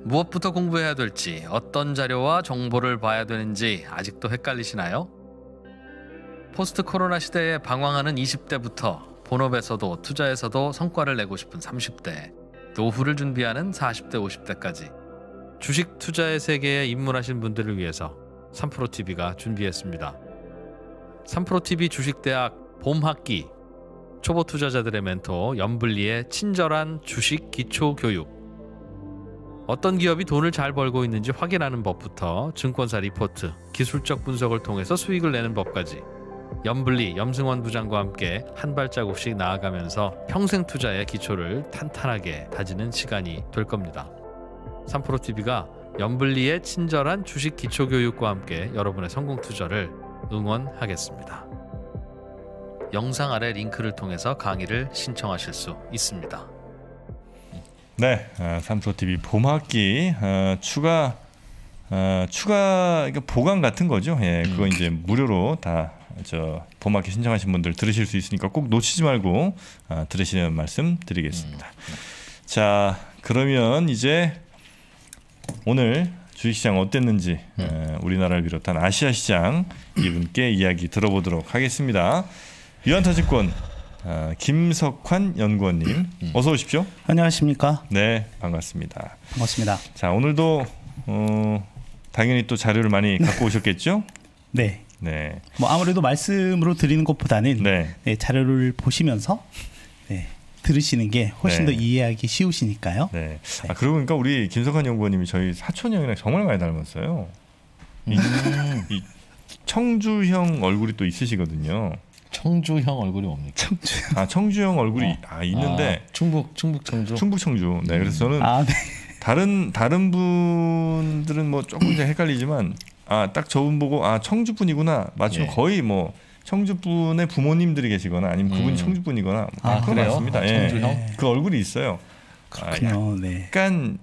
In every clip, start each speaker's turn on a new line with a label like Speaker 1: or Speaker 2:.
Speaker 1: 무엇부터 공부해야 될지, 어떤 자료와 정보를 봐야 되는지 아직도 헷갈리시나요? 포스트 코로나 시대에 방황하는 20대부터 본업에서도 투자에서도 성과를 내고 싶은 30대, 노후를 준비하는 40대, 50대까지 주식 투자의 세계에 입문하신 분들을 위해서 3프로TV가 준비했습니다. 3프로TV 주식대학 봄학기, 초보 투자자들의 멘토 연블리의 친절한 주식 기초 교육, 어떤 기업이 돈을 잘 벌고 있는지 확인하는 법부터 증권사 리포트, 기술적 분석을 통해서 수익을 내는 법까지 연블리, 염승원 부장과 함께 한 발자국씩 나아가면서 평생 투자의 기초를 탄탄하게 다지는 시간이 될 겁니다. 3프로TV가 연블리의 친절한 주식 기초 교육과 함께 여러분의 성공 투자를 응원하겠습니다. 영상 아래 링크를 통해서 강의를 신청하실 수 있습니다.
Speaker 2: 네, 3프로TV 봄학기 추가 그러니까 보강 같은 거죠. 예, 그거 이제 무료로 다 봄학기 신청하신 분들 들으실 수 있으니까 꼭 놓치지 말고 들으시는 말씀 드리겠습니다. 자, 그러면 이제 오늘 주식시장 어땠는지 우리나라를 비롯한 아시아 시장 이분께 이야기 들어보도록 하겠습니다. 유한타증권 김석환 연구원님 어서 오십시오.
Speaker 3: 안녕하십니까?
Speaker 2: 네, 반갑습니다.
Speaker 3: 반갑습니다.
Speaker 2: 자, 오늘도 당연히 또 자료를 많이 갖고 오셨겠죠?
Speaker 3: 네.
Speaker 2: 네.
Speaker 3: 뭐 아무래도 말씀으로 드리는 것보다는
Speaker 2: 네.
Speaker 3: 네, 자료를 보시면서 네, 들으시는 게 훨씬
Speaker 2: 네.
Speaker 3: 더 이해하기 쉬우시니까요.
Speaker 2: 네. 아, 그러고 보니까 우리 김석환 연구원님이 저희 사촌 형이랑 정말 많이 닮았어요. 이 청주형 얼굴이 또 있으시거든요.
Speaker 1: 청주형 얼굴이 뭡니까?
Speaker 2: 청주형 얼굴이 있는데
Speaker 1: 충북 청주.
Speaker 2: 충북 청주. 네, 그래서 저는
Speaker 3: 네.
Speaker 2: 다른 분들은 뭐 조금 이제 헷갈리지만 딱 저분 보고 청주 분이구나 맞추면 거의 뭐 청주 분의 부모님들이 계시거나 아니면 그분이 청주 분이거나 그런 것 같습니다.
Speaker 1: 청주형?
Speaker 2: 그 얼굴이 있어요.
Speaker 3: 그렇군요. 네.
Speaker 2: 약간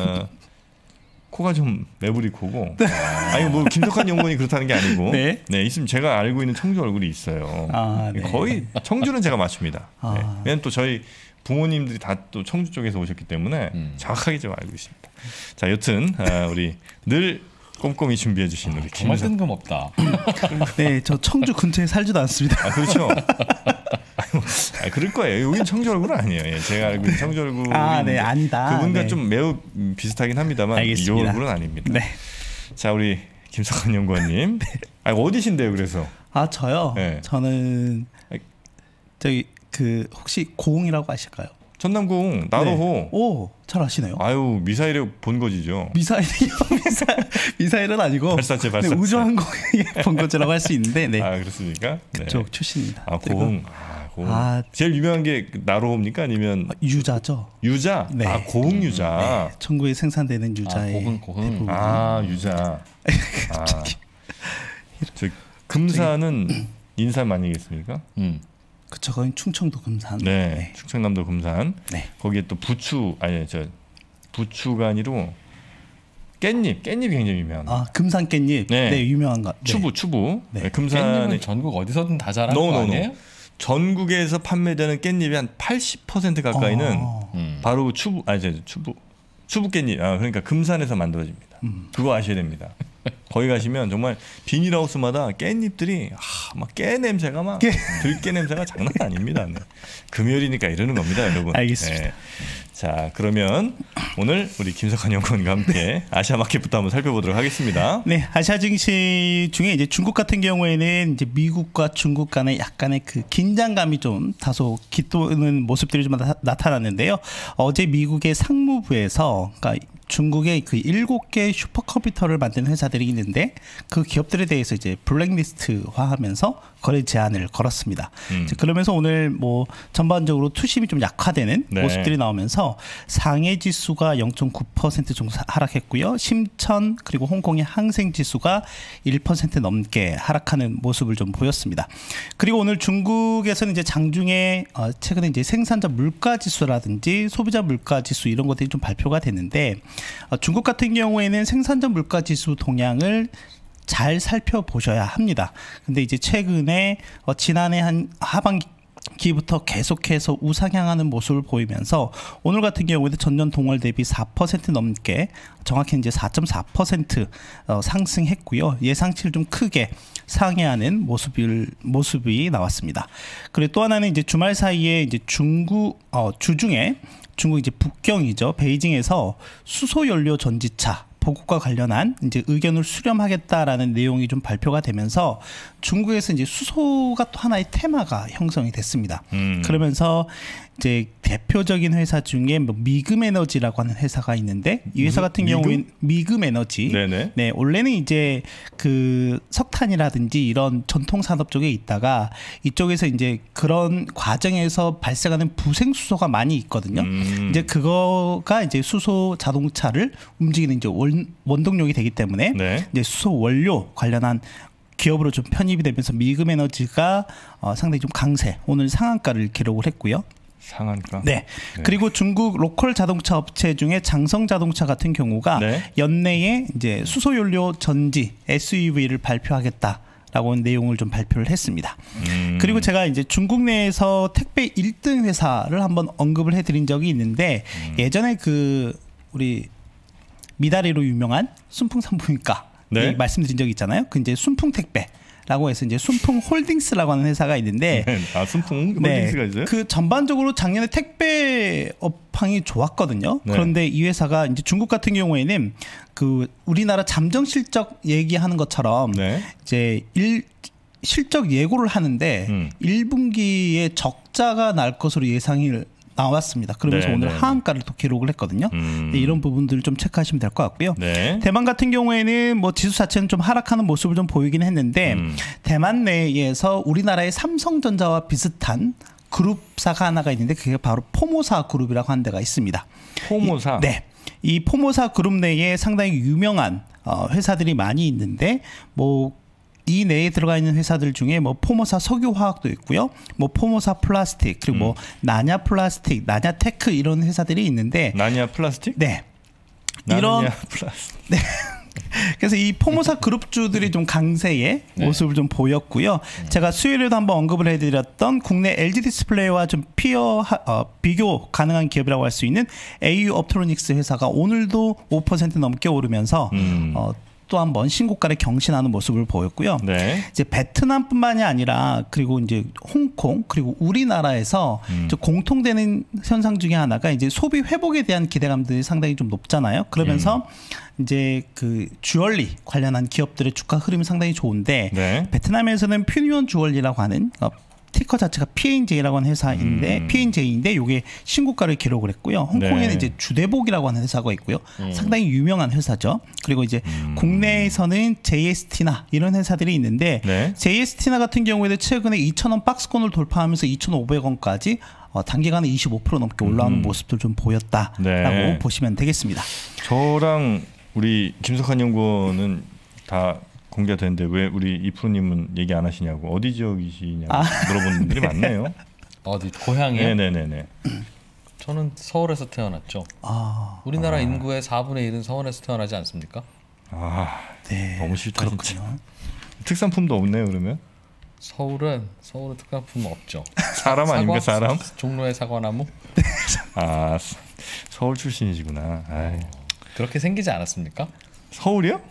Speaker 2: 코가 좀 매부리 코고 아니 뭐 김석환 연구원이 그렇다는 게 아니고
Speaker 3: 네.
Speaker 2: 있으면 제가 알고 있는 청주 얼굴이 있어요.
Speaker 3: 네.
Speaker 2: 거의 청주는 제가 맞춥니다. 네. 왜냐면 또 저희 부모님들이 다 또 청주 쪽에서 오셨기 때문에 정확하게 좀 알고 있습니다. 자, 여튼 우리 늘 꼼꼼히 준비해 주신 우리
Speaker 1: 정말 뜬금없다.
Speaker 3: 네, 저 청주 근처에 살지도 않습니다.
Speaker 2: 그렇죠. 그럴 거예요. 여긴 청주 얼굴은 아니에요. 예, 제가 알고 있는 청주 얼굴
Speaker 3: 네, 아니다.
Speaker 2: 그분과
Speaker 3: 네.
Speaker 2: 좀 매우 비슷하긴 합니다만
Speaker 3: 알겠습니다.
Speaker 2: 이 얼굴은 아닙니다.
Speaker 3: 네.
Speaker 2: 자, 우리 김석환 연구원님. 어디신데요, 그래서?
Speaker 3: 저요.
Speaker 2: 네.
Speaker 3: 저는 저기 혹시 고흥이라고 아실까요?
Speaker 2: 전남공 나로호.
Speaker 3: 네. 오, 잘 아시네요.
Speaker 2: 아유, 미사일의 본거지죠.
Speaker 3: 미사일이요? 미사일은 아니고
Speaker 2: 발사체.
Speaker 3: 네, 우주항공의 본거지라고 할 수 있는데 네.
Speaker 2: 그렇습니까?
Speaker 3: 그쪽 네. 출신입니다.
Speaker 2: 고흥. 제일 유명한 게 나로호입니까? 아니면
Speaker 3: 유자죠.
Speaker 2: 유자?
Speaker 3: 네.
Speaker 2: 고흥 유자.
Speaker 3: 네. 전국에 생산되는 유자의
Speaker 1: 고흥.
Speaker 2: 유자. 저 금산은 인삼 아니겠습니까?
Speaker 3: 그쵸, 거긴 충청도 금산.
Speaker 2: 네, 충청남도 금산.
Speaker 3: 네.
Speaker 2: 거기에 또 부추가 아니고 깻잎이 굉장히 유명합니다.
Speaker 3: 금산 깻잎. 네, 유명한가. 네.
Speaker 2: 추부.
Speaker 1: 네. 깻잎은 전국 어디서든 다 자라는 거 아니에요?
Speaker 2: 전국에서 판매되는 깻잎의 한 80% 가까이는 바로 추부 깻잎. 그러니까 금산에서 만들어집니다. 그거 아셔야 됩니다. 거기 가시면 정말 비닐하우스마다 깻잎들이 막 깨 냄새가 막 들깨 냄새가 장난 아닙니다. 네. 금요일이니까 이러는 겁니다, 여러분.
Speaker 3: 알겠습니다.
Speaker 2: 네. 자, 그러면 오늘 우리 김석환 연구원과 함께 아시아 마켓부터 한번 살펴보도록 하겠습니다.
Speaker 3: 네, 아시아 증시 중에 이제 중국 같은 경우에는 이제 미국과 중국 간의 약간의 그 긴장감이 좀 다소 깃도는 모습들이 좀 나타났는데요. 어제 미국의 상무부에서 그러니까 중국의 그 7개 슈퍼컴퓨터를 만드는 회사들이 있는데 그 기업들에 대해서 이제 블랙리스트화하면서 거래 제한을 걸었습니다. 그러면서 오늘 뭐 전반적으로 투심이 좀 약화되는 모습들이 나오면서 상해 지수가 0.9% 정도 하락했고요. 심천 그리고 홍콩의 항생 지수가 1% 넘게 하락하는 모습을 좀 보였습니다. 그리고 오늘 중국에서는 이제 장중에 최근에 이제 생산자 물가 지수라든지 소비자 물가 지수 이런 것들이 좀 발표가 됐는데 중국 같은 경우에는 생산자 물가 지수 동향을 잘 살펴보셔야 합니다. 근데 이제 최근에 지난해 한 기부터 계속해서 우상향하는 모습을 보이면서 오늘 같은 경우에도 전년 동월 대비 4% 넘게 정확히 이제 4.4% 상승했고요. 예상치를 좀 크게 상회하는 모습이 나왔습니다. 그리고 또 하나는 이제 주말 사이에 이제 주중에 중국 이제 북경이죠. 베이징에서 수소 연료 전지차 보급과 관련한 이제 의견을 수렴하겠다라는 내용이 좀 발표가 되면서 중국에서 이제 수소가 또 하나의 테마가 형성이 됐습니다. 그러면서 이제 대표적인 회사 중에 뭐 미금에너지라고 하는 회사가 있는데 이 회사 같은 경우에는 미금에너지.
Speaker 2: 네네.
Speaker 3: 네, 원래는 이제 그 석탄이라든지 이런 전통 산업 쪽에 있다가 이쪽에서 이제 그런 과정에서 발생하는 부생 수소가 많이 있거든요. 이제 그거가 이제 수소 자동차를 움직이는 이제 원동력이 되기 때문에
Speaker 2: 네.
Speaker 3: 이제 수소 원료 관련한 기업으로 좀 편입이 되면서 미금에너지가 상당히 좀 강세, 오늘 상한가를 기록을 했고요.
Speaker 2: 상한가?
Speaker 3: 네. 그리고 중국 로컬 자동차 업체 중에 장성 자동차 같은 경우가
Speaker 2: 네.
Speaker 3: 연내에 이제 수소 연료 전지 SUV를 발표하겠다라고 하는 내용을 좀 발표를 했습니다. 그리고 제가 이제 중국 내에서 택배 1등 회사를 한번 언급을 해드린 적이 있는데 예전에 그 우리 미다리로 유명한 순풍산부인과
Speaker 2: 네.
Speaker 3: 말씀드린 적이 있잖아요. 그 이제 순풍택배라고 해서 이제 순풍홀딩스라고 하는 회사가 있는데,
Speaker 2: 아 순풍홀딩스가 있어요?
Speaker 3: 그 전반적으로 작년에 택배 업황이 좋았거든요.
Speaker 2: 네.
Speaker 3: 그런데 이 회사가 이제 중국 같은 경우에는 그 우리나라 잠정 실적 얘기하는 것처럼
Speaker 2: 네.
Speaker 3: 이제 실적 예고를 하는데 1분기에 적자가 날 것으로 예상이 나왔습니다. 그러면서
Speaker 2: 네,
Speaker 3: 오늘
Speaker 2: 네.
Speaker 3: 하한가를 또 기록을 했거든요. 네, 이런 부분들을 좀 체크하시면 될 것 같고요.
Speaker 2: 네.
Speaker 3: 대만 같은 경우에는 뭐 지수 자체는 좀 하락하는 모습을 좀 보이긴 했는데 대만 내에서 우리나라의 삼성전자와 비슷한 그룹사가 하나가 있는데 그게 바로 포모사 그룹이라고 하는 데가 있습니다.
Speaker 2: 포모사?
Speaker 3: 네. 이 포모사 그룹 내에 상당히 유명한 회사들이 많이 있는데 뭐 이 내에 들어가 있는 회사들 중에 뭐 포모사 석유화학도 있고요, 뭐 포모사 플라스틱, 그리고 뭐 나냐 플라스틱, 나냐 테크 이런 회사들이 있는데
Speaker 2: 나냐 플라스틱?
Speaker 3: 네.
Speaker 2: 이런 플라스틱.
Speaker 3: 네. 그래서 이 포모사 그룹주들이 좀 강세의 모습을 좀 보였고요. 제가 수요일에도 한번 언급을 해드렸던 국내 LG 디스플레이와 좀 비교 가능한 기업이라고 할 수 있는 AU 업트로닉스 회사가 오늘도 5% 넘게 오르면서 또 한 번 신고가를 경신하는 모습을 보였고요.
Speaker 2: 네.
Speaker 3: 이제 베트남뿐만이 아니라 그리고 이제 홍콩 그리고 우리나라에서 공통되는 현상 중에 하나가 이제 소비 회복에 대한 기대감들이 상당히 좀 높잖아요. 그러면서 이제 그 주얼리 관련한 기업들의 주가 흐름이 상당히 좋은데
Speaker 2: 네.
Speaker 3: 베트남에서는 퓨니온 주얼리라고 하는 티커 자체가 P&J라고 하는 회사인데 P&J인데 이게 신고가를 기록을 했고요. 홍콩에는
Speaker 2: 네.
Speaker 3: 이제 주대복이라고 하는 회사가 있고요. 상당히 유명한 회사죠. 그리고 이제 국내에서는 JST나 이런 회사들이 있는데
Speaker 2: 네.
Speaker 3: JST나 같은 경우에도 최근에 2,000원 박스권을 돌파하면서 2,500원까지 단기간에 25% 넘게 올라오는 모습들 좀 보였다라고
Speaker 2: 네.
Speaker 3: 보시면 되겠습니다.
Speaker 2: 저랑 우리 김석환 연구원은 다 공개가 되는데 왜 우리 이프로님은 얘기 안 하시냐고, 어디 지역이시냐고 물어보는 분들이 많네요.
Speaker 1: 어디 고향이요?
Speaker 2: 네네네네.
Speaker 1: 저는 서울에서 태어났죠. 우리나라 인구의 4분의 1은 서울에서 태어나지 않습니까?
Speaker 3: 네,
Speaker 2: 너무 싫다
Speaker 3: 그렇군요.
Speaker 2: 진짜. 특산품도 없네요 그러면.
Speaker 1: 서울은 특산품 없죠.
Speaker 2: 사람 아닙니까 사람?
Speaker 1: 종로의 사과나무?
Speaker 2: 아 서울 출신이시구나. 아이.
Speaker 1: 그렇게 생기지 않았습니까?
Speaker 2: 서울이요?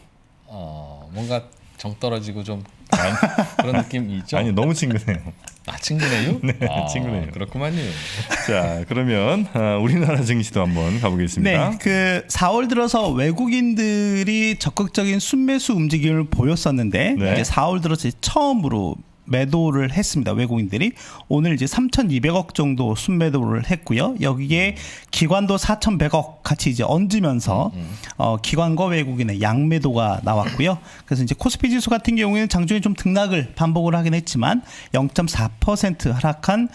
Speaker 1: 뭔가 정 떨어지고 좀 그런 느낌이 있죠.
Speaker 2: 아니 너무 친근해요.
Speaker 1: 친근해요?
Speaker 2: 네, 친근해요.
Speaker 1: 그렇구만요.
Speaker 2: 자 그러면 우리나라 증시도 한번 가보겠습니다.
Speaker 3: 네, 그 4월 들어서 외국인들이 적극적인 순매수 움직임을 보였었는데
Speaker 2: 네.
Speaker 3: 이제 4월 들어서 처음으로 매도를 했습니다. 외국인들이 오늘 이제 3,200억 정도 순매도를 했고요. 여기에 기관도 4,100억 같이 이제 얹으면서 기관과 외국인의 양매도가 나왔고요. 그래서 이제 코스피 지수 같은 경우에는 장중에 좀 등락을 반복을 하긴 했지만 0.4% 하락한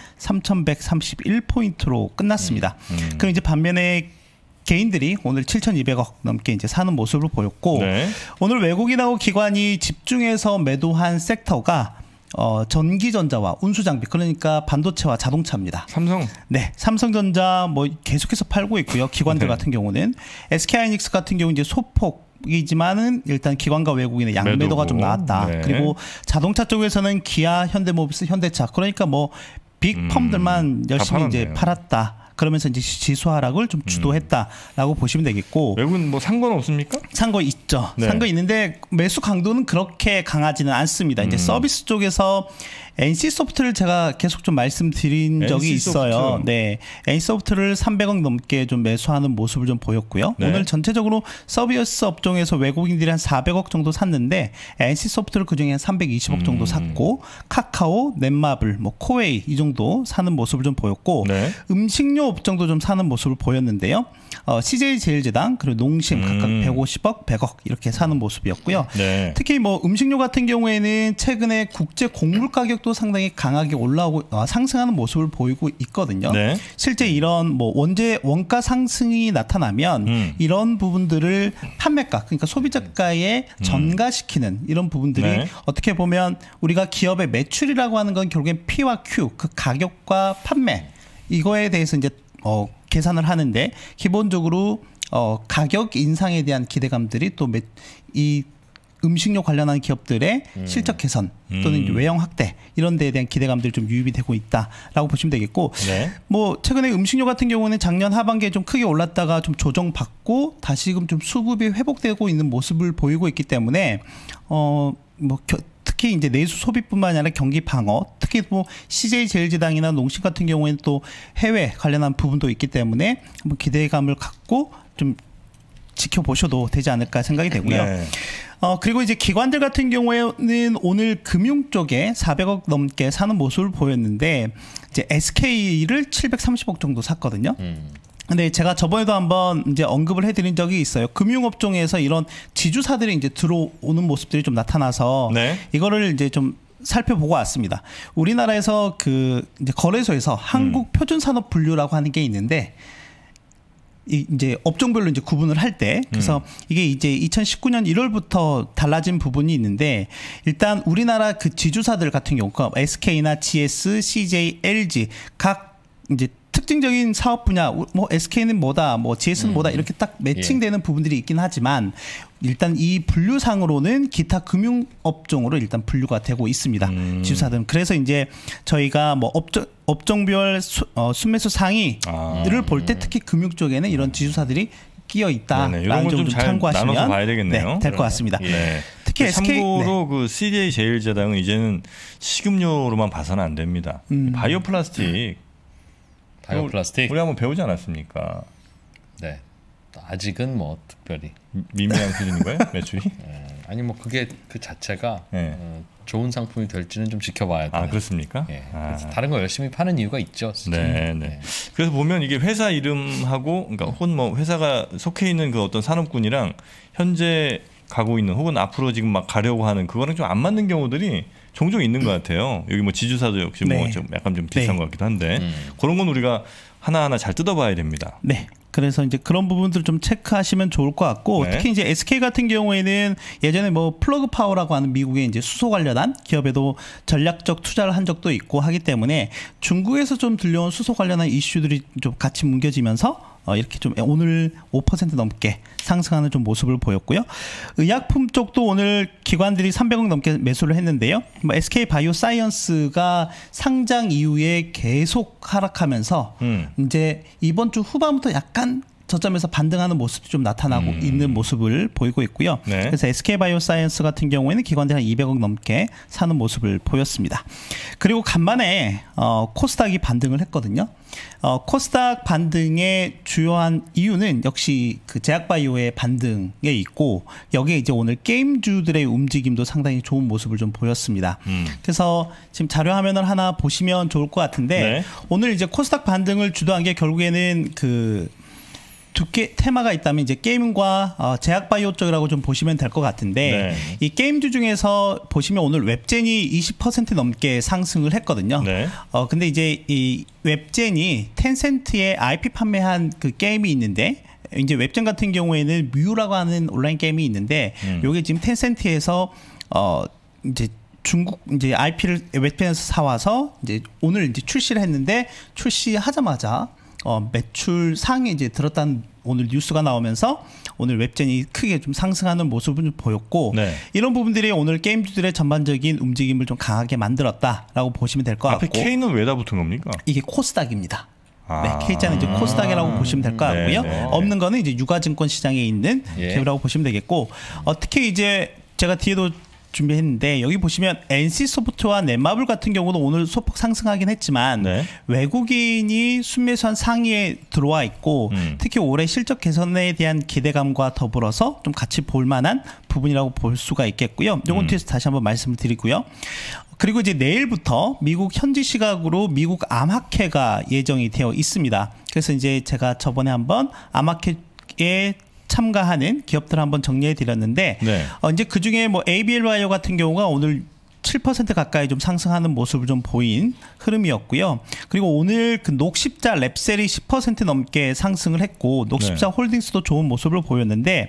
Speaker 3: 3,131포인트로 끝났습니다. 그럼 이제 반면에 개인들이 오늘 7,200억 넘게 이제 사는 모습을 보였고
Speaker 2: 네.
Speaker 3: 오늘 외국인하고 기관이 집중해서 매도한 섹터가 전기전자와 운수장비, 그러니까 반도체와 자동차입니다.
Speaker 2: 삼성.
Speaker 3: 네, 삼성전자 뭐 계속해서 팔고 있고요. 기관들 같은 경우는 SK하이닉스 같은 경우 이제 소폭이지만은 일단 기관과 외국인의 양매도가 좀 나왔다.
Speaker 2: 네.
Speaker 3: 그리고 자동차 쪽에서는 기아, 현대모비스, 현대차, 그러니까 뭐 빅펌들만 열심히 이제 팔았다. 그러면서 이제 지수 하락을 좀 주도했다라고 보시면 되겠고.
Speaker 2: 외국은 뭐 산 건 없습니까?
Speaker 3: 산 거 있죠.
Speaker 2: 네.
Speaker 3: 산 거 있는데 매수 강도는 그렇게 강하지는 않습니다. 이제 서비스 쪽에서 NC소프트를 제가 계속 좀 말씀드린 적이 있어요. 네, NC소프트를 300억 넘게 좀 매수하는 모습을 좀 보였고요.
Speaker 2: 네.
Speaker 3: 오늘 전체적으로 서비스 업종에서 외국인들이 한 400억 정도 샀는데 NC소프트를 그중에 한 320억 정도 샀고, 카카오, 넷마블, 뭐 코웨이 이 정도 사는 모습을 좀 보였고,
Speaker 2: 네.
Speaker 3: 음식료 업종도 좀 사는 모습을 보였는데요. CJ제일제당 그리고 농심 각각 150억, 100억 이렇게 사는 모습이었고요.
Speaker 2: 네.
Speaker 3: 특히 뭐 음식료 같은 경우에는 최근에 국제 곡물 가격도 상당히 강하게 올라오고 상승하는 모습을 보이고 있거든요.
Speaker 2: 네.
Speaker 3: 실제 이런 뭐 원가 상승이 나타나면 이런 부분들을 판매가, 그러니까 소비자가에 전가시키는 이런 부분들이
Speaker 2: 네.
Speaker 3: 어떻게 보면 우리가 기업의 매출이라고 하는 건 결국엔 P와 Q, 그 가격과 판매 이거에 대해서 이제 계산을 하는데, 기본적으로 가격 인상에 대한 기대감들이 또 이 음식료 관련한 기업들의 실적 개선 또는 외형 확대 이런 데에 대한 기대감들이 좀 유입이 되고 있다라고 보시면 되겠고,
Speaker 2: 네.
Speaker 3: 뭐 최근에 음식료 같은 경우는 작년 하반기에 좀 크게 올랐다가 좀 조정받고 다시금 좀 수급이 회복되고 있는 모습을 보이고 있기 때문에 특히 이제 내수 소비뿐만 아니라 경기 방어, 특히 뭐 CJ제일제당이나 농심 같은 경우에는 또 해외 관련한 부분도 있기 때문에 한번 기대감을 갖고 좀 지켜보셔도 되지 않을까 생각이 되고요.
Speaker 2: 네.
Speaker 3: 그리고 이제 기관들 같은 경우에는 오늘 금융 쪽에 400억 넘게 사는 모습을 보였는데, 이제 SK를 730억 정도 샀거든요. 근데 제가 저번에도 한번 이제 언급을 해드린 적이 있어요. 금융업종에서 이런 지주사들이 이제 들어오는 모습들이 좀 나타나서
Speaker 2: 네.
Speaker 3: 이거를 이제 좀 살펴보고 왔습니다. 우리나라에서 그 이제 거래소에서 한국 표준산업 분류라고 하는 게 있는데, 이제 업종별로 이제 구분을 할 때, 그래서 이게 이제 2019년 1월부터 달라진 부분이 있는데, 일단 우리나라 그 지주사들 같은 경우, 그러니까 SK나 GS, CJ, LG 각 이제 특징적인 사업 분야, 뭐 SK는 뭐다, 뭐 GS는 뭐다 이렇게 딱 매칭되는 부분들이 있긴 하지만, 일단 이 분류상으로는 기타 금융업종으로 일단 분류가 되고 있습니다. 지주사들은. 그래서 이제 저희가 뭐 업종별 순매수 상위를 볼 때 특히 금융 쪽에는 이런 지주사들이 끼어 있다라는 점을 좀 참고하시면
Speaker 2: 나눠서 봐야 되겠네요.
Speaker 3: 네, 될 것 같습니다.
Speaker 2: 네.
Speaker 3: 특히 SK,
Speaker 2: 참고로 그 CJ제일제당은 이제는 식음료로만 봐서는 안 됩니다. 바이오 플라스틱 우리 한번 배우지 않았습니까?
Speaker 1: 네. 아직은 뭐 특별히
Speaker 2: 미미한 수준인 거예요? 매출이?
Speaker 1: 아니 뭐 그게 그 자체가
Speaker 2: 네.
Speaker 1: 좋은 상품이 될지는 좀 지켜봐야 돼요.
Speaker 2: 아 그렇습니까?
Speaker 1: 예. 그래서 다른 거 열심히 파는 이유가 있죠.
Speaker 2: 네, 네. 그래서 보면 이게 회사 이름하고, 그러니까 혹은 뭐 회사가 속해 있는 그 어떤 산업군이랑 현재 가고 있는 혹은 앞으로 지금 막 가려고 하는 그거랑 좀 안 맞는 경우들이 종종 있는 것 같아요. 여기 뭐 지주사도 역시 뭐 좀 약간 좀 비슷한 것 같기도 한데 그런 건 우리가 하나하나 잘 뜯어봐야 됩니다.
Speaker 3: 네. 그래서 이제 그런 부분들을 좀 체크하시면 좋을 것 같고, 특히 이제 SK 같은 경우에는 예전에 뭐 플러그 파워라고 하는 미국의 이제 수소 관련한 기업에도 전략적 투자를 한 적도 있고 하기 때문에 중국에서 좀 들려온 수소 관련한 이슈들이 좀 같이 뭉겨지면서 이렇게 좀 오늘 5% 넘게 상승하는 좀 모습을 보였고요. 의약품 쪽도 오늘 기관들이 300억 넘게 매수를 했는데요. 뭐 SK 바이오사이언스가 상장 이후에 계속 하락하면서 이제 이번 주 후반부터 약간 저점에서 반등하는 모습이 좀 나타나고 있는 모습을 보이고 있고요.
Speaker 2: 네.
Speaker 3: 그래서 SK바이오사이언스 같은 경우에는 기관들이 한 200억 넘게 사는 모습을 보였습니다. 그리고 간만에 코스닥이 반등을 했거든요. 코스닥 반등의 주요한 이유는 역시 그 제약바이오의 반등에 있고, 여기에 이제 오늘 게임주들의 움직임도 상당히 좋은 모습을 좀 보였습니다. 그래서 지금 자료 화면을 하나 보시면 좋을 것 같은데,
Speaker 2: 네.
Speaker 3: 오늘 이제 코스닥 반등을 주도한 게 결국에는 그 두 개 테마가 있다면 이제 게임과 제약바이오 쪽이라고 좀 보시면 될 것 같은데,
Speaker 2: 네.
Speaker 3: 이 게임주 중에서 보시면 오늘 웹젠이 20% 넘게 상승을 했거든요.
Speaker 2: 네.
Speaker 3: 근데 이제 이 웹젠이 텐센트에 IP 판매한 그 게임이 있는데, 이제 웹젠 같은 경우에는 뮤라고 하는 온라인 게임이 있는데, 요게 지금 텐센트에서 이제 중국 이제 IP를 웹젠에서 사와서 이제 오늘 이제 출시를 했는데, 출시하자마자 매출 상에 이제 들었다는 오늘 뉴스가 나오면서 오늘 웹젠이 크게 좀 상승하는 모습을 보였고
Speaker 2: 네.
Speaker 3: 이런 부분들이 오늘 게임주들의 전반적인 움직임을 좀 강하게 만들었다라고 보시면 될 것 같고
Speaker 2: 앞에 K는 왜 다 붙은 겁니까?
Speaker 3: 이게 코스닥입니다.
Speaker 2: 아.
Speaker 3: 네, K자는 이제 코스닥이라고 보시면 될 것 같고요.
Speaker 2: 네, 네, 네.
Speaker 3: 없는 거는 이제 유가증권 시장에 있는 기업이라고 보시면 되겠고 특히 이제 제가 뒤에도 준비했는데 여기 보시면 NC소프트와 넷마블 같은 경우도 오늘 소폭 상승하긴 했지만
Speaker 2: 네.
Speaker 3: 외국인이 순매수한 상위에 들어와 있고 특히 올해 실적 개선에 대한 기대감과 더불어서 좀 같이 볼 만한 부분이라고 볼 수가 있겠고요. 이건 뒤에서 다시 한번 말씀을 드리고요. 그리고 이제 내일부터 미국 현지 시각으로 미국 암학회가 예정이 되어 있습니다. 그래서 이제 제가 저번에 한번 암학회에 참가하는 기업들을 한번 정리해 드렸는데
Speaker 2: 네.
Speaker 3: 이제 그 중에 뭐 ABL 와이어 같은 경우가 오늘 7% 가까이 좀 상승하는 모습을 좀 보인 흐름이었고요. 그리고 오늘 그 녹십자 랩셀이 10% 넘게 상승을 했고 녹십자 홀딩스도 좋은 모습을 보였는데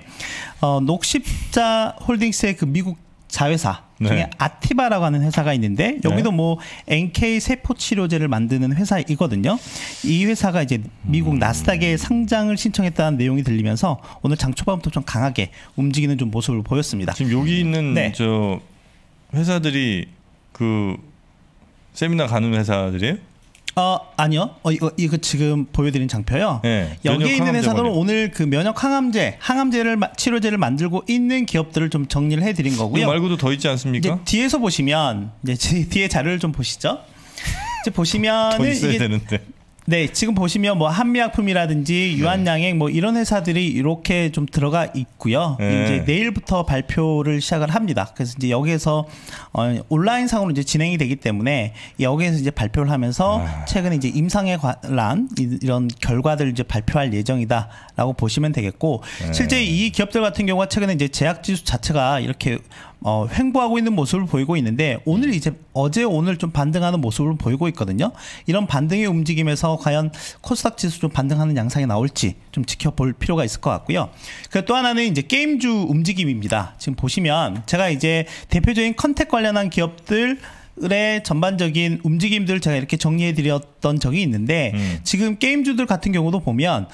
Speaker 3: 녹십자 홀딩스의 그 미국 자회사 중에 아티바라고 하는 회사가 있는데 여기도 뭐 NK 세포 치료제를 만드는 회사이거든요. 이 회사가 이제 미국 나스닥에 상장을 신청했다는 내용이 들리면서 오늘 장 초반부터 좀 강하게 움직이는 좀 모습을 보였습니다.
Speaker 2: 지금 여기 있는 저 회사들이 그 세미나 가는 회사들이에요?
Speaker 3: 아니요. 이거 지금 보여드린 장표요.
Speaker 2: 네.
Speaker 3: 여기에 있는 회사들은 오늘 그 면역 항암제를 치료제를 만들고 있는 기업들을 좀 정리를 해드린 거고요.
Speaker 2: 이 말고도 더 있지 않습니까?
Speaker 3: 이제 뒤에서 보시면 이제 뒤에 자료를 좀 보시죠. 이제 보시면은
Speaker 2: 더 있어야 되는데.
Speaker 3: 네, 지금 보시면 뭐 한미약품이라든지 유한양행 뭐 이런 회사들이 이렇게 좀 들어가 있고요. 이제 내일부터 발표를 시작을 합니다. 그래서 이제 여기에서 온라인상으로 이제 진행이 되기 때문에 여기에서 이제 발표를 하면서 최근에 이제 임상에 관한 이런 결과들을 이제 발표할 예정이다라고 보시면 되겠고 실제 이 기업들 같은 경우가 최근에 이제 제약지수 자체가 이렇게 횡보하고 있는 모습을 보이고 있는데 오늘 이제 어제 오늘 좀 반등하는 모습을 보이고 있거든요. 이런 반등의 움직임에서 과연 코스닥 지수 좀 반등하는 양상이 나올지 좀 지켜볼 필요가 있을 것 같고요. 그 또 하나는 이제 게임주 움직임입니다. 지금 보시면 제가 이제 대표적인 컨택 관련한 기업들 의 전반적인 움직임들을 제가 이렇게 정리해 드렸던 적이 있는데 지금 게임주들 같은 경우도 보면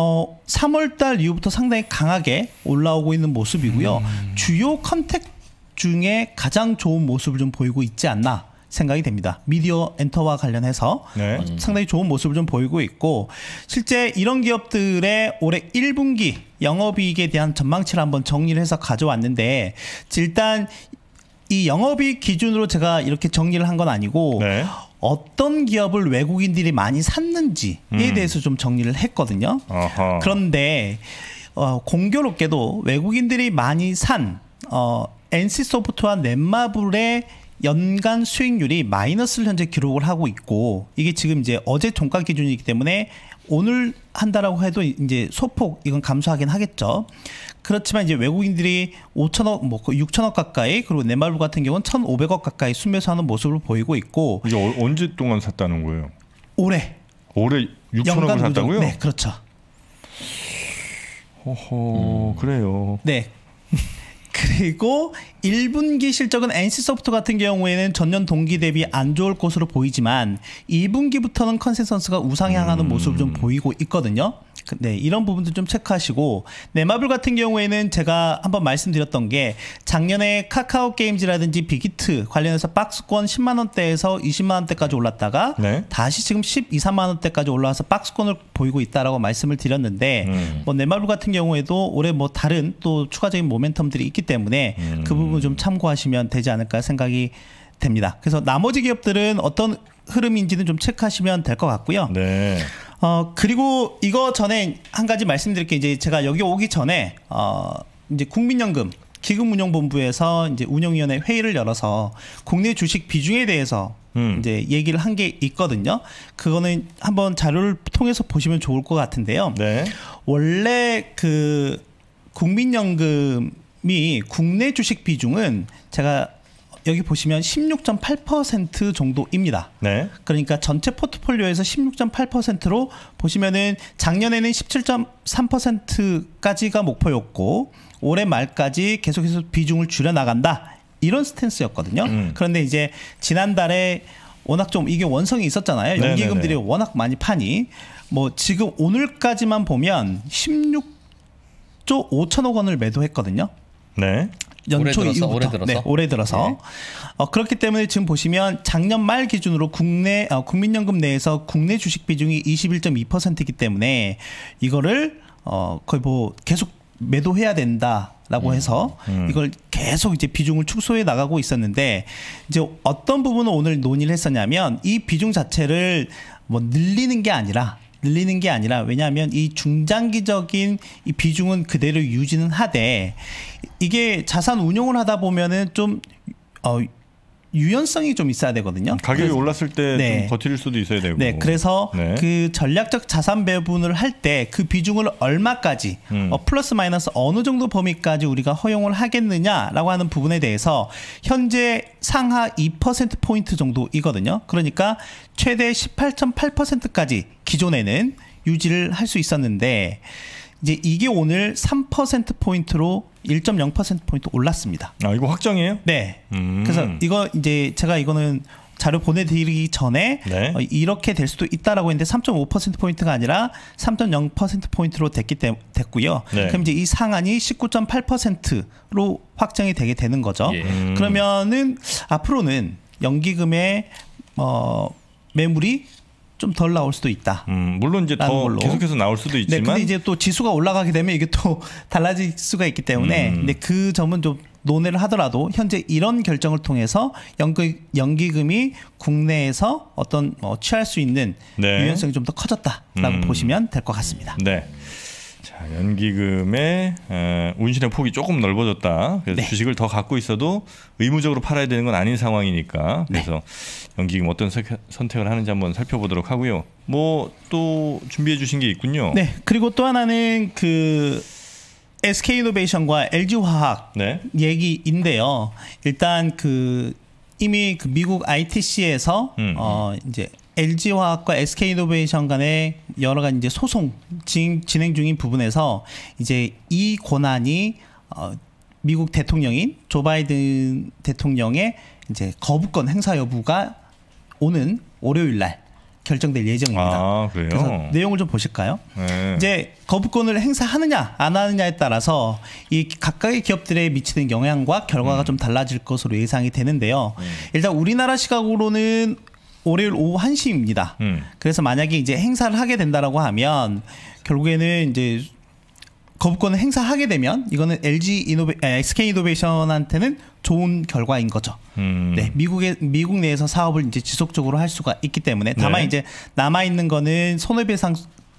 Speaker 3: 3월달 이후부터 상당히 강하게 올라오고 있는 모습이고요. 주요 컨택 중에 가장 좋은 모습을 좀 보이고 있지 않나 생각이 됩니다. 미디어 엔터와 관련해서 상당히 좋은 모습을 좀 보이고 있고 실제 이런 기업들의 올해 1분기 영업이익에 대한 전망치를 한번 정리를 해서 가져왔는데 일단 이 영업이익 기준으로 제가 이렇게 정리를 한 건 아니고 어떤 기업을 외국인들이 많이 샀는지에 대해서 좀 정리를 했거든요. 그런데 공교롭게도 외국인들이 많이 산 NC소프트와 넷마블의 연간 수익률이 마이너스를 현재 기록을 하고 있고 이게 지금 이제 어제 종가 기준이기 때문에 오늘 한다라고 해도 이제 소폭 이건 감소하긴 하겠죠. 그렇지만 이제 외국인들이 5천억, 뭐 6천억 가까이 그리고 넷마블 같은 경우는 1,500억 가까이 순매수하는 모습을 보이고 있고
Speaker 2: 이게 언제 동안 샀다는 거예요?
Speaker 3: 올해
Speaker 2: 6천억을 샀다고요?
Speaker 3: 네, 그렇죠.
Speaker 2: 그래요.
Speaker 3: 네. 그리고 1분기 실적은 NC소프트 같은 경우에는 전년 동기 대비 안 좋을 것으로 보이지만 2분기부터는 컨센서스가 우상향하는 모습을 좀 보이고 있거든요. 네, 이런 부분도 좀 체크하시고 넷마블 같은 경우에는 제가 한번 말씀드렸던 게 작년에 카카오 게임즈라든지 빅히트 관련해서 박스권 10만 원대에서 20만 원대까지 올랐다가 다시 지금 12, 3만 원대까지 올라와서 박스권을 보이고 있다라고 말씀을 드렸는데 뭐 넷마블 같은 경우에도 올해 뭐 다른 또 추가적인 모멘텀들이 있기 때문에 그 부분 좀 참고하시면 되지 않을까 생각이 됩니다. 그래서 나머지 기업들은 어떤 흐름인지는 좀 체크하시면 될 것 같고요.
Speaker 2: 네.
Speaker 3: 그리고 이거 전에 한 가지 말씀드릴 게 이제 제가 여기 오기 전에 이제 국민연금 기금운용본부에서 이제 운영위원회 회의를 열어서 국내 주식 비중에 대해서 이제 얘기를 한 게 있거든요. 그거는 한번 자료를 통해서 보시면 좋을 것 같은데요. 원래 그 국민연금이 국내 주식 비중은 제가 여기 보시면 16.8% 정도입니다. 그러니까 전체 포트폴리오에서 16.8%로 보시면은 작년에는 17.3%까지가 목표였고 올해 말까지 계속해서 비중을 줄여 나간다. 이런 스탠스였거든요. 그런데 이제 지난달에 워낙 좀 이게 원성이 있었잖아요. 연기금들이 워낙 많이 파니 뭐 지금 오늘까지만 보면 16조 5천억 원을 매도했거든요.
Speaker 2: 네.
Speaker 3: 연초
Speaker 1: 올해
Speaker 3: 이후부터.
Speaker 1: 올해 들어서.
Speaker 3: 네, 올해 들어서.
Speaker 1: 네.
Speaker 3: 그렇기 때문에 지금 보시면 작년 말 기준으로 국민연금 내에서 국내 주식 비중이 21.2%이기 때문에 이거를 거의 뭐 계속 매도해야 된다라고 해서 이걸 계속 이제 비중을 축소해 나가고 있었는데 이제 어떤 부분을 오늘 논의를 했었냐면 이 비중 자체를 뭐 늘리는 게 아니라 왜냐하면 이 중장기적인 이 비중은 그대로 유지는 하되 이게 자산 운용을 하다 보면은 좀 유연성이 좀 있어야 되거든요.
Speaker 2: 가격이 올랐을 때
Speaker 3: 네.
Speaker 2: 좀 버틸 수도 있어야 되고.
Speaker 3: 네, 그래서
Speaker 2: 네.
Speaker 3: 그 전략적 자산 배분을 할 때 그 비중을 얼마까지 플러스 마이너스 어느 정도 범위까지 우리가 허용을 하겠느냐라고 하는 부분에 대해서 현재 상하 2% 포인트 정도이거든요. 그러니까 최대 18.8%까지 기존에는 유지를 할 수 있었는데 이제 이게 오늘 3% 포인트로 1.0% 포인트 올랐습니다.
Speaker 2: 아, 이거 확정이에요?
Speaker 3: 네. 그래서 이거 이제 제가 이거는 자료 보내드리기 전에
Speaker 2: 네.
Speaker 3: 이렇게 될 수도 있다라고 했는데 3.5% 포인트가 아니라 3.0% 포인트로 됐고요.
Speaker 2: 네.
Speaker 3: 그럼 이제 이 상한이 19.8%로 확정이 되게 되는 거죠.
Speaker 1: 예.
Speaker 3: 그러면은 앞으로는 연기금의 매물이 좀 덜 나올 수도 있다.
Speaker 2: 물론 이제 더
Speaker 3: 걸로.
Speaker 2: 계속해서 나올 수도
Speaker 3: 네,
Speaker 2: 있지만.
Speaker 3: 근데 이제 또 지수가 올라가게 되면 이게 또 달라질 수가 있기 때문에 근데 그 점은 좀 논의를 하더라도 현재 이런 결정을 통해서 연기금이 국내에서 어떤 취할 수 있는
Speaker 2: 네.
Speaker 3: 유연성이 좀 더 커졌다라고 보시면 될 것 같습니다.
Speaker 2: 네. 자, 연기금의 운신의 폭이 조금 넓어졌다. 그래서
Speaker 3: 네.
Speaker 2: 주식을 더 갖고 있어도 의무적으로 팔아야 되는 건 아닌 상황이니까. 그래서 연기금 어떤 선택을 하는지 한번 살펴보도록 하고요. 뭐 또 준비해 주신 게 있군요.
Speaker 3: 네. 그리고 또 하나는 그 SK이노베이션과 LG화학
Speaker 2: 네.
Speaker 3: 얘기인데요. 일단 그 이미 그 미국 ITC에서 이제 LG화학과 SK이노베이션 간의 여러 가지 이제 소송 진행 중인 부분에서 이제 이 권한이 미국 대통령인 조 바이든 대통령의 이제 거부권 행사 여부가 오는 월요일 날 결정될 예정입니다.
Speaker 2: 아, 그래요?
Speaker 3: 그래서 내용을 좀 보실까요?
Speaker 2: 네.
Speaker 3: 이제 거부권을 행사하느냐 안 하느냐에 따라서 이 각각의 기업들에 미치는 영향과 결과가 좀 달라질 것으로 예상이 되는데요. 일단 우리나라 시각으로는 월요일 오후 1시입니다. 그래서 만약에 이제 행사를 하게 된다라고 하면 결국에는 이제 거부권을 행사하게 되면 이거는 SK이노베이션한테는 좋은 결과인 거죠. 네, 미국 내에서 사업을 이제 지속적으로 할 수가 있기 때문에 다만
Speaker 2: 네.
Speaker 3: 이제 남아 있는 거는 손해배상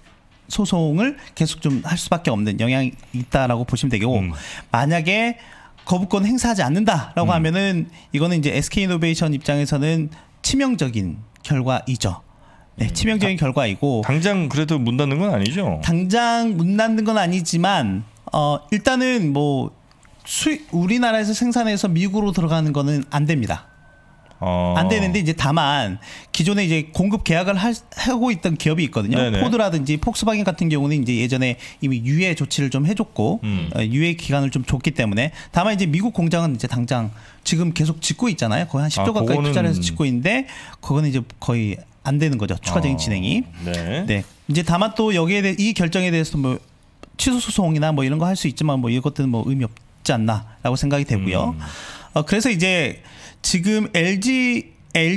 Speaker 3: 소송을 계속 좀 할 수밖에 없는 영향이 있다라고 보시면 되고 만약에 거부권 행사하지 않는다라고 하면은 이거는 이제 SK이노베이션 입장에서는 치명적인 결과이죠. 네, 치명적인 결과이고
Speaker 2: 당장 그래도 문 닫는 건 아니죠?
Speaker 3: 당장 문 닫는 건 아니지만 일단은 뭐 우리나라에서 생산해서 미국으로 들어가는 거는 안 됩니다. 안 되는데 이제 다만 기존에 이제 공급 계약을 하고 있던 기업이 있거든요.
Speaker 2: 네네.
Speaker 3: 포드라든지 폭스바겐 같은 경우는 이제 예전에 이미 유예 조치를 좀 해줬고 유예 기간을 좀 줬기 때문에 다만 이제 미국 공장은 이제 당장 지금 계속 짓고 있잖아요. 거의 한 10조 가까이 투자를 해서 짓고 있는데 그거는 이제 거의 안 되는 거죠. 추가적인 진행이.
Speaker 2: 네.
Speaker 3: 네. 이제 다만 또 여기에 대해 이 결정에 대해서 뭐 취소 소송이나 뭐 이런 거 할 수 있지만 뭐 이것들은 뭐 의미 없지 않나라고 생각이 되고요. 그래서 이제 지금 LG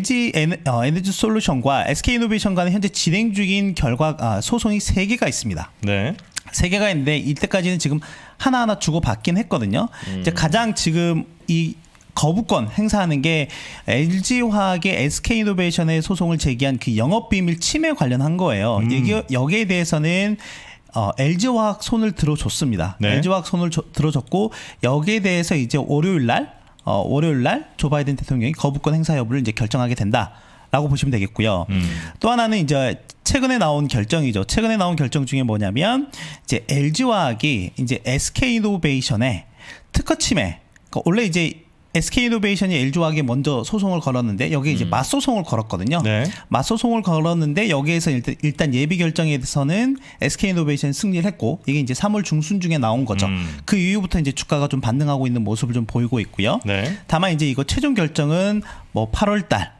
Speaker 3: 에너지 솔루션과 SK이노베이션 간에 현재 진행 중인 소송이 3개가 있습니다.
Speaker 2: 네.
Speaker 3: 3개가 있는데 이때까지는 지금 하나하나 주고받긴 했거든요. 이제 가장 지금 이 거부권 행사하는 게 LG화학의 SK이노베이션의 소송을 제기한 그 영업비밀 침해 관련한 거예요. 여기에 대해서는 LG화학 손을 들어줬습니다.
Speaker 2: 네.
Speaker 3: LG화학 손을 들어줬고 여기에 대해서 이제 월요일 날 조 바이든 대통령이 거부권 행사 여부를 이제 결정하게 된다라고 보시면 되겠고요. 또 하나는 이제 최근에 나온 결정이죠. 최근에 나온 결정 중에 뭐냐면 이제 LG화학이 이제 SK이노베이션의 특허 침해. 그러니까 원래 이제 SK이노베이션이 LG화학에 먼저 소송을 걸었는데 여기에 이제 맞소송을 걸었거든요.
Speaker 2: 네.
Speaker 3: 맞소송을 걸었는데 여기에서 일단 예비 결정에 대해서는 SK이노베이션이 승리를 했고 이게 이제 3월 중순 중에 나온 거죠. 그 이후부터 이제 주가가 좀 반등하고 있는 모습을 좀 보이고 있고요.
Speaker 2: 네.
Speaker 3: 다만 이제 이거 최종 결정은 뭐 8월 달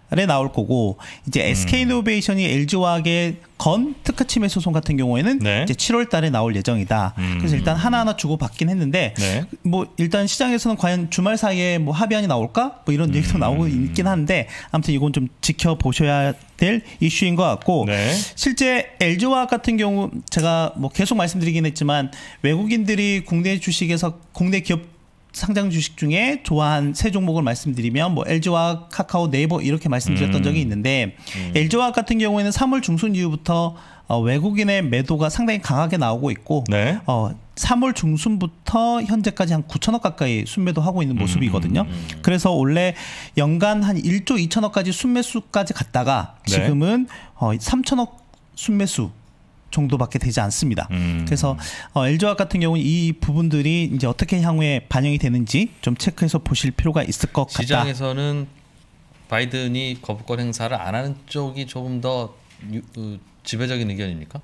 Speaker 3: 나올 거고 이제 SK이노베이션이 LG화학의 건 특허 침해 소송 같은 경우에는
Speaker 2: 네.
Speaker 3: 이제 7월달에 나올 예정이다. 그래서 일단 하나하나 주고 받긴 했는데
Speaker 2: 네.
Speaker 3: 뭐 일단 시장에서는 과연 주말 사이에 뭐 합의안이 나올까? 뭐 이런 얘기도 나오고 있긴 한데 아무튼 이건 좀 지켜보셔야 될 이슈인 것 같고
Speaker 2: 네.
Speaker 3: 실제 LG화학 같은 경우 제가 뭐 계속 말씀드리긴 했지만 외국인들이 국내 주식에서 국내 기업 상장 주식 중에 좋아한 세 종목을 말씀드리면 뭐 LG화학, 카카오, 네이버 이렇게 말씀드렸던 적이 있는데 LG화학 같은 경우에는 3월 중순 이후부터 외국인의 매도가 상당히 강하게 나오고 있고
Speaker 2: 네.
Speaker 3: 3월 중순부터 현재까지 한 9천억 가까이 순매도하고 있는 모습이거든요. 그래서 원래 연간 한 1조 2천억까지 순매수까지 갔다가
Speaker 2: 네.
Speaker 3: 지금은 3천억 순매수 정도밖에 되지 않습니다. 그래서 LG화학 같은 경우는 이 부분들이 이제 어떻게 향후에 반영이 되는지 좀 체크해서 보실 필요가 있을 것 같다.
Speaker 1: 시장에서는 바이든이 거부권 행사를 안 하는 쪽이 조금 더 지배적인 의견입니까?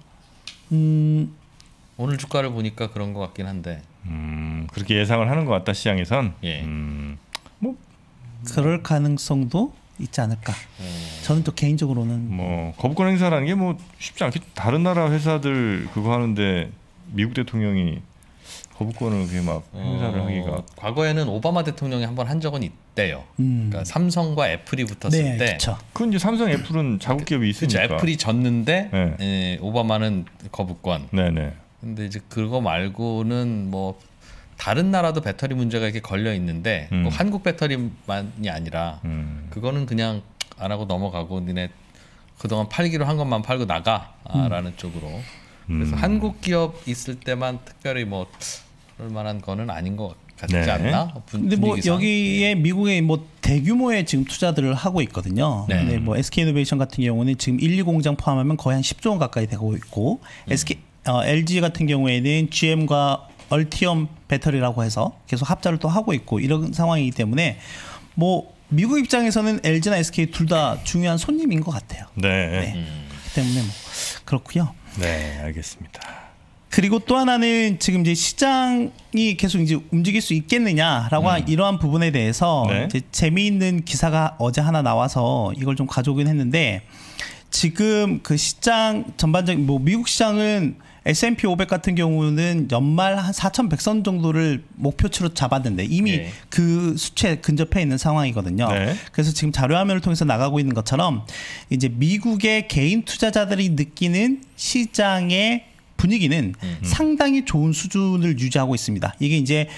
Speaker 1: 오늘 주가를 보니까 그런 것 같긴 한데.
Speaker 2: 그렇게 예상을 하는 것 같다 시장에선.
Speaker 1: 예.
Speaker 2: 뭐
Speaker 3: 그럴 가능성도 있지 않을까. 저는 또 개인적으로는
Speaker 2: 뭐 거부권 행사라는 게 뭐 쉽지 않게 다른 나라 회사들 그거 하는데 미국 대통령이 거부권을 그렇게 막 행사를 하기가
Speaker 1: 과거에는 오바마 대통령이 한번 한 적은 있대요. 그러니까 삼성과 애플이 붙었을
Speaker 3: 네,
Speaker 1: 때
Speaker 3: 그렇죠.
Speaker 2: 그건 이제 삼성 애플은 자국 기업이 있으니까.
Speaker 1: 애플이 졌는데
Speaker 2: 네.
Speaker 1: 오바마는 거부권.
Speaker 2: 네네.
Speaker 1: 근데 이제 그거 말고는 뭐 다른 나라도 배터리 문제가 이렇게 걸려 있는데 꼭 한국 배터리만이 아니라 그거는 그냥 안 하고 넘어가고 니네 그동안 팔기로 한 것만 팔고 나가라는 쪽으로. 그래서 한국 기업 있을 때만 특별히 뭐 그럴 만한 거는 아닌 것 같지
Speaker 2: 네.
Speaker 1: 않나?
Speaker 3: 근데 뭐
Speaker 1: 분위기상.
Speaker 3: 여기에 미국의 뭐 대규모의 지금 투자들을 하고 있거든요.
Speaker 1: 네.
Speaker 3: 근데 뭐 SK이노베이션 같은 경우는 지금 1, 2 공장 포함하면 거의 한 10조 원 가까이 되고 있고 LG 같은 경우에는 GM과 얼티엄 배터리라고 해서 계속 합작을 또 하고 있고 이런 상황이기 때문에 뭐 미국 입장에서는 LG나 SK 둘 다 중요한 손님인 것 같아요.
Speaker 2: 네.
Speaker 3: 네. 그렇기 때문에 뭐 그렇고요.
Speaker 2: 네, 알겠습니다.
Speaker 3: 그리고 또 하나는 지금 이제 시장이 계속 이제 움직일 수 있겠느냐라고 한 이러한 부분에 대해서
Speaker 2: 네.
Speaker 3: 이제 재미있는 기사가 어제 하나 나와서 이걸 좀 가져오긴 했는데 지금 그 시장 전반적인 뭐 미국 시장은 S&P 500 같은 경우는 연말 한 4,100선 정도를 목표치로 잡았는데 이미
Speaker 1: 네.
Speaker 3: 그 수치에 근접해 있는 상황이거든요.
Speaker 2: 네.
Speaker 3: 그래서 지금 자료화면을 통해서 나가고 있는 것처럼 이제 미국의 개인 투자자들이 느끼는 시장의 분위기는 상당히 좋은 수준을 유지하고 있습니다. 이게 이제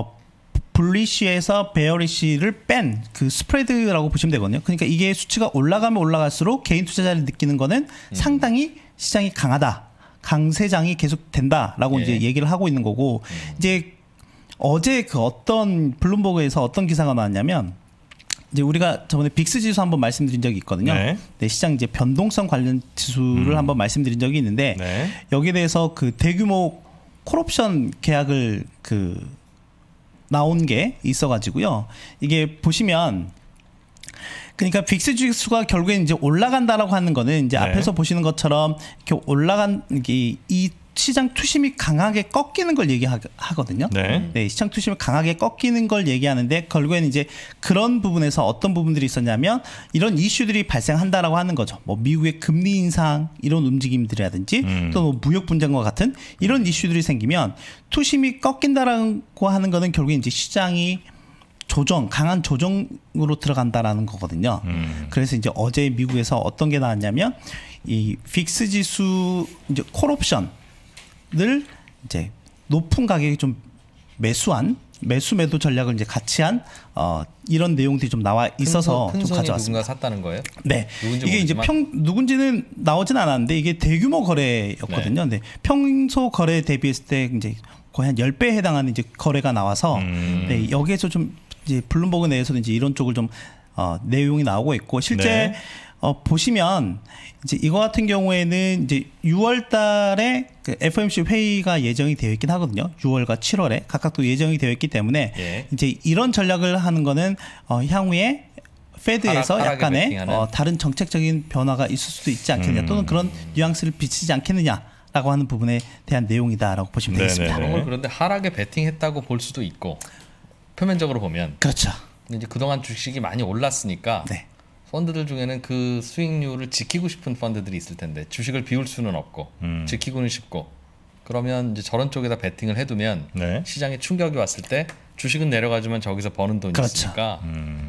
Speaker 3: 불리시에서 베어리시를 뺀 그 스프레드라고 보시면 되거든요. 그러니까 이게 수치가 올라가면 올라갈수록 개인 투자자를 느끼는 거는 상당히 시장이 강하다. 강세장이 계속 된다라고
Speaker 1: 예.
Speaker 3: 이제 얘기를 하고 있는 거고 이제 어제 그 어떤 블룸버그에서 어떤 기사가 나왔냐면 이제 우리가 저번에 빅스 지수 한번 말씀드린 적이 있거든요.
Speaker 2: 네.
Speaker 3: 네, 시장 이제 변동성 관련 지수를 한번 말씀드린 적이 있는데
Speaker 2: 네.
Speaker 3: 여기에 대해서 그 대규모 콜옵션 계약을 그 나온 게 있어가지고요. 이게 보시면 그러니까 빅스 지수가 결국엔 이제 올라간다라고 하는 거는 이제
Speaker 2: 네.
Speaker 3: 앞에서 보시는 것처럼 이렇게 올라간 이 시장 투심이 강하게 꺾이는 걸 얘기하거든요.
Speaker 2: 네.
Speaker 3: 네, 시장 투심이 강하게 꺾이는 걸 얘기하는데 결국에는 이제 그런 부분에서 어떤 부분들이 있었냐면 이런 이슈들이 발생한다라고 하는 거죠. 뭐 미국의 금리 인상 이런 움직임들이라든지 또 뭐 무역 분쟁과 같은 이런 이슈들이 생기면 투심이 꺾인다라고 하는 거는 결국에 이제 시장이 강한 조정으로 들어간다라는 거거든요. 그래서 이제 어제 미국에서 어떤 게 나왔냐면 이 빅스 지수 이제 콜옵션을 이제 높은 가격에 좀 매수 매도 전략을 이제 같이 한 이런 내용들이 좀 나와 있어서
Speaker 1: 큰
Speaker 3: 좀
Speaker 1: 손이
Speaker 3: 가져왔습니다.
Speaker 1: 누군가 샀다는 거예요?
Speaker 3: 네,
Speaker 1: 누군지
Speaker 3: 이게 이제
Speaker 1: 모르지만.
Speaker 3: 누군지는 나오진 않았는데 이게 대규모 거래였거든요. 네. 평소 거래 대비했을 때 이제 거의 한 10배에 해당하는 이제 거래가 나와서 네, 여기에서 좀 이제 블룸버그 내에서는 이제 이런 쪽을 좀 내용이 나오고 있고 실제
Speaker 2: 네.
Speaker 3: 보시면 이제 이거 같은 경우에는 이제 6월달에 그 FOMC 회의가 예정이 되어 있긴 하거든요. 6월과 7월에 각각 또 예정이 되어 있기 때문에
Speaker 1: 예.
Speaker 3: 이제 이런 전략을 하는 거는 향후에 페드에서
Speaker 1: 하락에
Speaker 3: 약간의
Speaker 1: 베팅하는?
Speaker 3: 다른 정책적인 변화가 있을 수도 있지 않겠느냐 또는 그런 뉘앙스를 비치지 않겠느냐라고 하는 부분에 대한 내용이다라고 보시면
Speaker 2: 네네.
Speaker 3: 되겠습니다.
Speaker 1: 그런 걸 그런데 하락에 베팅했다고 볼 수도 있고 표면적으로 보면
Speaker 3: 그렇죠.
Speaker 1: 근데 이제 그동안 주식이 많이 올랐으니까
Speaker 3: 네.
Speaker 1: 펀드들 중에는 그 수익률을 지키고 싶은 펀드들이 있을 텐데 주식을 비울 수는 없고 지키고는 싶고 그러면 이제 저런 쪽에다 베팅을 해두면
Speaker 2: 네.
Speaker 1: 시장에 충격이 왔을 때 주식은 내려가지만 저기서 버는 돈이
Speaker 3: 그렇죠.
Speaker 1: 있으니까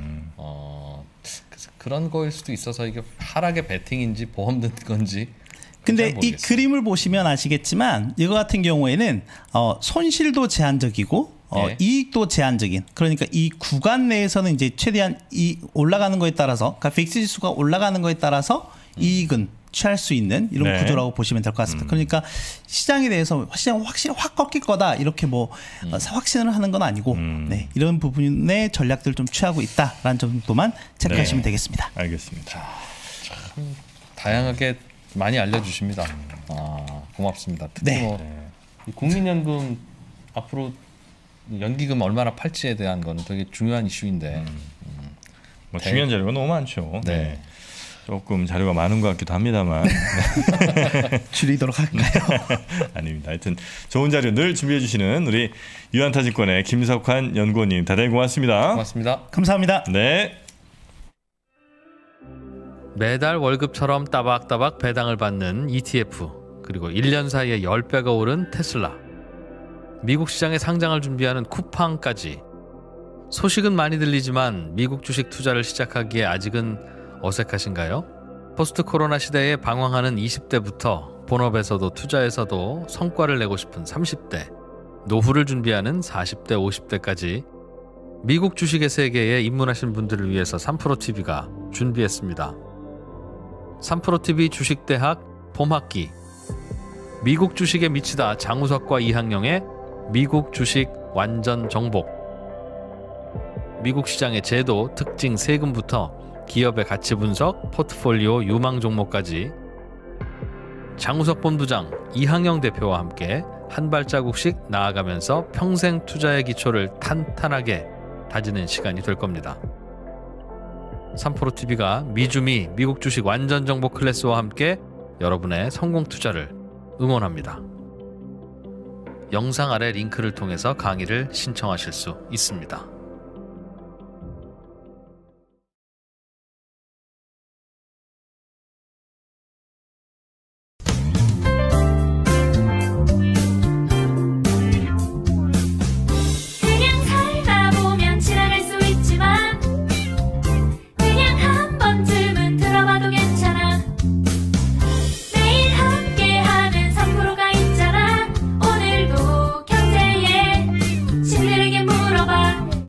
Speaker 1: 그래서 그런 거일 수도 있어서 이게 하락의 베팅인지 보험 든 건지
Speaker 3: 근데 이 그림을 보시면 아시겠지만 이거 같은 경우에는 손실도 제한적이고
Speaker 1: 네.
Speaker 3: 이익도 제한적인 그러니까 이 구간 내에서는 이제 최대한 이 올라가는 거에 따라서 그러니까 빅스 지수가 올라가는 거에 따라서 이익은 취할 수 있는 이런
Speaker 2: 네.
Speaker 3: 구조라고 보시면 될 것 같습니다. 그러니까 시장에 대해서 확실히 확 꺾일 거다 이렇게 뭐 확신을 하는 건 아니고 네, 이런 부분의 전략들을 좀 취하고 있다라는 정도만 체크하시면
Speaker 2: 네.
Speaker 3: 되겠습니다.
Speaker 2: 알겠습니다.
Speaker 1: 참 다양하게 많이 알려주십니다. 고맙습니다. 특히
Speaker 3: 네.
Speaker 1: 이 국민연금 앞으로 연기금 얼마나 팔지에 대한 건 되게 중요한 이슈인데
Speaker 2: 뭐 중요한 자료가 너무 많죠.
Speaker 1: 네.
Speaker 2: 네. 조금 자료가 많은 것 같기도 합니다만
Speaker 3: 줄이도록 할까요?
Speaker 2: 아닙니다. 하여튼 좋은 자료 늘 준비해 주시는 우리 유한타증권의 김석환 연구원님 대단히 고맙습니다.
Speaker 1: 고맙습니다.
Speaker 3: 감사합니다.
Speaker 2: 네.
Speaker 1: 매달 월급처럼 따박따박 배당을 받는 ETF 그리고 1년 사이에 10배가 오른 테슬라 미국 시장에 상장을 준비하는 쿠팡까지 소식은 많이 들리지만 미국 주식 투자를 시작하기에 아직은 어색하신가요? 포스트 코로나 시대에 방황하는 20대부터 본업에서도 투자에서도 성과를 내고 싶은 30대, 노후를 준비하는 40대, 50대까지 미국 주식의 세계에 입문하신 분들을 위해서 3프로TV가 준비했습니다. 3프로TV 주식대학 봄학기 미국 주식에 미치다 장우석과 이항영의 미국 주식 완전 정복 미국 시장의 제도, 특징, 세금부터 기업의 가치 분석, 포트폴리오, 유망 종목까지 장우석 본부장, 이항영 대표와 함께 한 발자국씩 나아가면서 평생 투자의 기초를 탄탄하게 다지는 시간이 될 겁니다. 3프로TV가 미주미 미국 주식 완전 정보 클래스와 함께 여러분의 성공 투자를 응원합니다. 영상 아래 링크를 통해서 강의를 신청하실 수 있습니다.